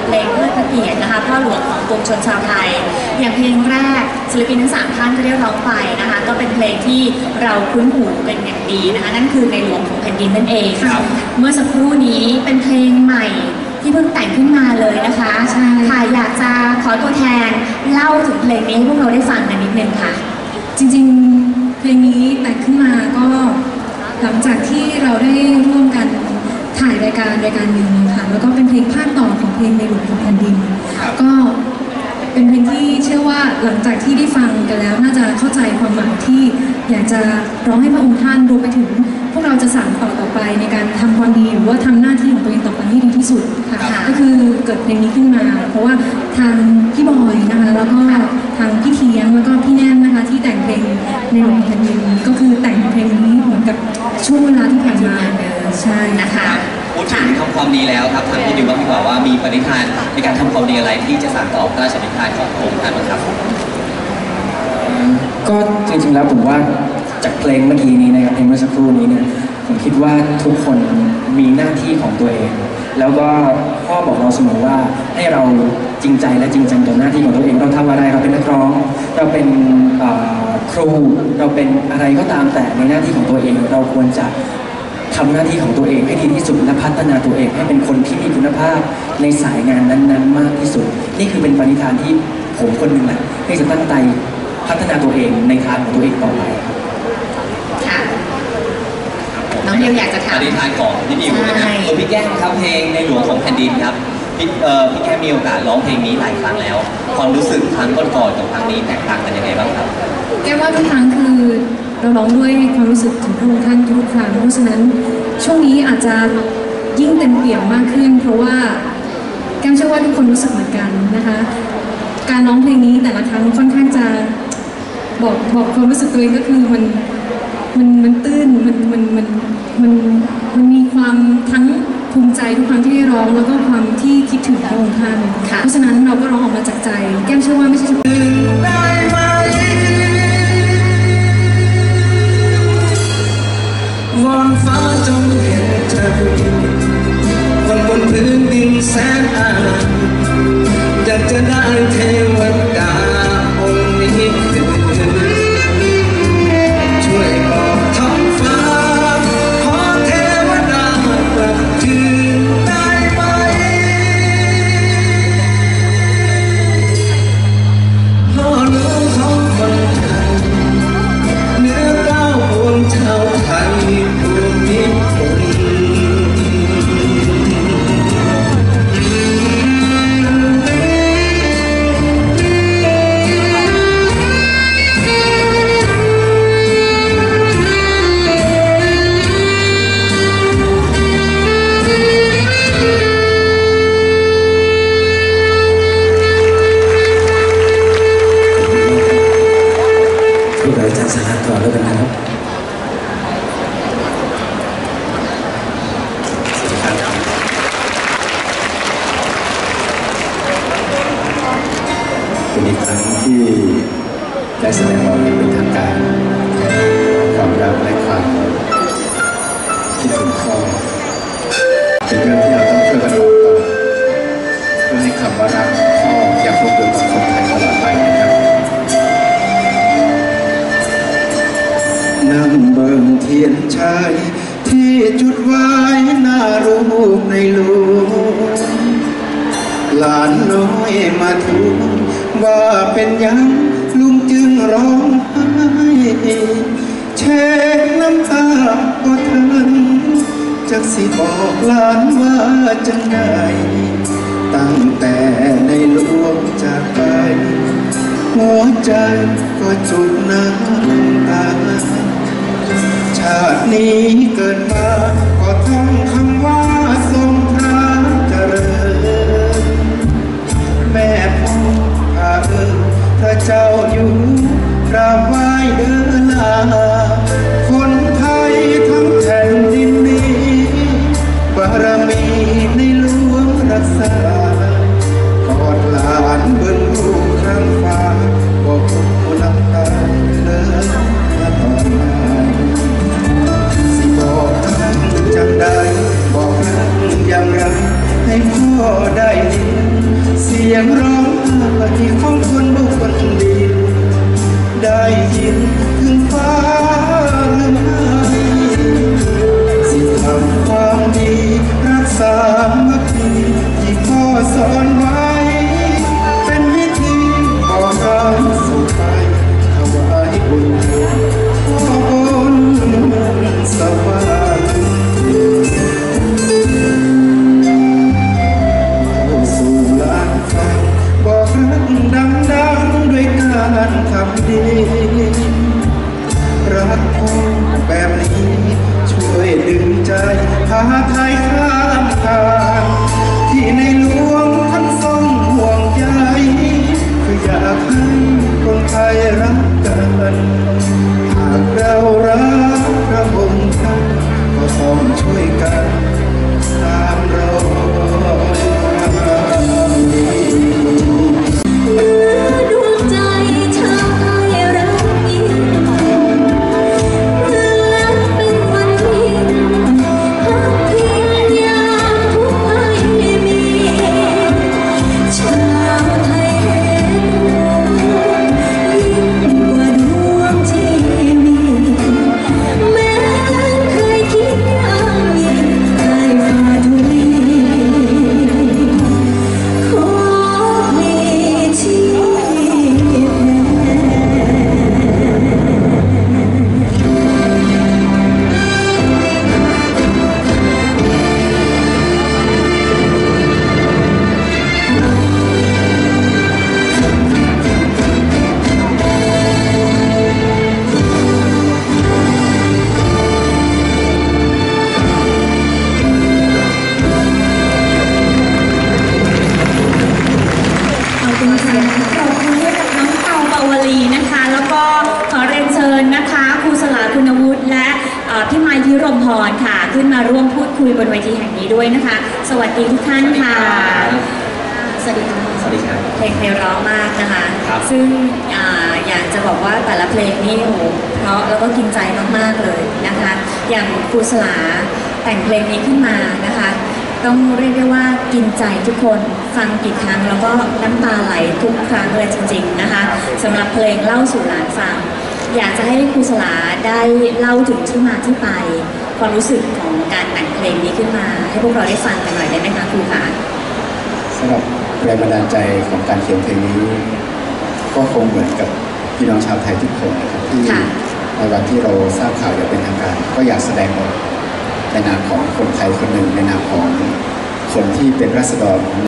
เพลงเพื่อพระเกียรตินะคะพ่อหลวงของปวงชนชาวไทยอย่างเพลงแรกศิลปินทั้ง3ท่านก็ได้ร้องไปนะคะก็เป็นเพลงที่เราคุ้นหูเป็นอย่างดีนะคะนั่นคือในหลวงของแผ่นดินนั่นเองเมื่อสักครู่นี้เป็นเพลงใหม่ที่เพิ่งแต่งขึ้นมาเลยนะคะใช่ค่ะอยากจะขอตัวแทนเล่าถึงเพลงนี้ให้พวกเราได้ฟังกันนิดนึงค่ะจริงๆเพลงนี้แต่งขึ้นมาก็หลังจากที่เราได้ร่วมกันถ่ายรายการหนึ่งค่ะแล้วก็เป็นเพลงภาคต่อของเพลงในหลวงของแผ่นดินก็เป็นเพลงที่เชื่อว่าหลังจากที่ได้ฟังกันแล้วน่าจะเข้าใจความหมายที่อยากจะร้องให้พระองค์ท่านรวมไปถึงพวกเราจะสานต่อไปในการทำความดีหรือว่าทำหน้าที่ของตัวเองต่อไปให้ดีที่สุดค่ะก็คือเกิดเพลงนี้ขึ้นมาเพราะว่าทางพี่บอยนะคะแล้วก็ทางพี่เทียงแล้วก็พี่แน่นนะคะที่แต่งเพลงในหลวงแผ่นดินก็คือแต่งเพลงนี้เหมือนกับช่วงเวลาที่ผ่านมาใช่นะคะพูดถึงทำความดีแล้วครับถามพี่ดิวบ้างดีกว่าว่ามีปณิธานในการทำความดีอะไรที่จะสานต่อพระราชปณิธานของพระองค์ท่านบ้างครับก็จริงๆแล้วผมว่าจากเพลงเมื่อกี้นี้นะครับเพลงเมื่อสักครู่นี้เนี่ยผมคิดว่าทุกคนมีหน้าที่ของตัวเองแล้วก็พ่อบอกเราเสมอว่าให้เราจริงใจและจริงจังต่อหน้าที่ของตัวเองเราทำอะไรเราเป็นนักร้องเราเป็นครูเราเป็นอะไรก็ตามแต่ในหน้าที่ของตัวเองเราควรจะทำหน้าที่ของตัวเองให้ดีที่สุดและพัฒนาตัวเองให้เป็นคนที่มีคุณภาพในสายงานนั้นๆมากที่สุดนี่คือเป็นปณิธานที่ผมคนหนึ่งแหละที่จะตั้งใจพัฒนาตัวเองในทางของตัวเองต่อไปค่ะน้องดิวอยากจะถามปณิธานของพี่ดิวนะครับตัวพี่แก้มครับเพลงในหลวงของแผ่นดินครับพี่แก้มมีโอกาสร้องเพลงนี้หลายครั้งแล้วความรู้สึกครั้งก่อนๆกับครั้งนี้แตกต่างกันยังไงบ้างครับแก้มว่าทุกครั้งคือเราร้องด้วยความรู้สึกถึงพระองค์ท่านทุกครั้งเพราะฉะนั้นช่วงนี้อาจจะยิ่งเต็มเปี่ยมมากขึ้นเพราะว่าแก้มเชื่อว่าทุกคนรู้สึกเหมือนกันนะคะการร้องเพลงนี้แต่ละครั้งค่อนข้างจะบอกความรู้สึกตัวเองก็คือมันตื้นมันมีความทั้งภูมิใจทุกครั้งที่ได้ร้องแล้วก็ความที่คิดถึงพระองค์ท่านเพราะฉะนั้นเราก็ร้องออกมาจากใจแก้มเชื่อว่าไม่ใช่วอนฟ้าจงเห็นใจคนบนพื้นดินแสนอาลัยอยากจะได้เทวดาองค์นี้ช่วยบอกท้องฟ้าขอเทวดากลับคืนได้ไหมพ่อหลวงของคนไทยเนื้อเก้าปวงชาวไทยเป็นอีกครั้งที่ได้แสดงออกอย่างเป็นทางการความรักและความคิดถึงพ่อเป็นเรื่องที่เราต้องช่วยกันบอกต่อเพื่อให้คำว่ารักพ่อยังคงอยู่กับคนไทยตลอดไปนะครับนั่งเบิ่งเทียนชัยที่จุดไว้หน้ารูปในหลวงหลานน้อยมาทูลว่าเป็นยังลุงจึงร้องไห้เช็ดน้ำตาก็ทันจักสิบอกหลานว่าจังไดตั้งแต่ในหลวงจากไปหัวใจก็จุดน้ำตาชาตินี้เกิดมาก็ท่องคำว่าทรงพระเจริญแม่พ่อข้าพระเจ้าอยู่กราบไหว้เดินลาคนไทยทั้งแผ่นดินนี้บารมีในหลวงรักษากอดหลานเบิ่งลูกข้างฟ้าบอกผู้น้ำตาเลยมาตอนไหนสิบอกท่านจังใดบอกรักอย่างไรให้พ่อได้ยินของคนบุคคลดินได้ยินถึงฟ้าหรือไม่สิทำความดีรักษามัคคีที่พ่อสอนไว้เป็นวิธีบอกเราสู่ไปถวายบุญพ่อบนสวรรค์เข้าสู่ลานฟังบอกรักดังๆด้วยการทำดีรักพ่อแบบนี้ช่วยดึงใจพาไทยข้ามทางที่ในหลวงท่านทรงห่วงใยคืออยากให้คนไทยรักกันหากเรารักพระองค์ท่านก็ต้องช่วยกันตามรอยดวงใจชาวไทยรักยิ่งรักเป็นวันยิ่งพักพิงยามทุกภัยมีชาวไทยเห็นยิ่งกว่าดวงที่มีแม้เคยคิดยังยิ่งได้ฝ่าทุลีขอมีที่ขอบคุณค่ะขอบคุณให้กับน้องเปาปาวลีนะคะ แล้วก็ขอเรียนเชิญนะคะครูสลาคุณวุฒิและพี่ไมค์พิรมพรค่ะ ขึ้นมาร่วมพูดคุยบนเวทีแห่งนี้ด้วยนะคะ สวัสดีทุกท่านค่ะ สวัสดีค่ะสวัสดีครับเพลงไพเราะมากนะคะครับซึ่งอยากจะบอกว่าแต่ละเพลงนี่โอ้โหเพราะแล้วก็กินใจมากๆเลยนะคะ อย่างครูสลาแต่งเพลงนี้ขึ้นมานะคะ ต้องเรียกได้ว่ากินใจทุกคนฟังกี่ครั้งแล้วก็น้ำตาไหลทุกครั้งเลยจริงๆนะคะสำหรับเพลงเล่าสู่หลานฟัง อยากจะให้ครูสลาได้เล่าถึงที่มาที่ไป ความรู้สึกของการแต่งเพลงนี้ขึ้นมา ให้พวกเราได้ฟังกันหน่อยได้ไหมคะครูคะสำหรับแรงบันดาลใจของการเขียนเพลงนี้ ก็คงเหมือนกับพี่น้องชาวไทยทุกคนนะครับที่ค่ะในวันที่เราทราบข่าวอย่างเป็นทางการ ก็อยากแสดงออกในนามของคนไทยคนหนึ่งในนามของคนที่เป็นราษฎร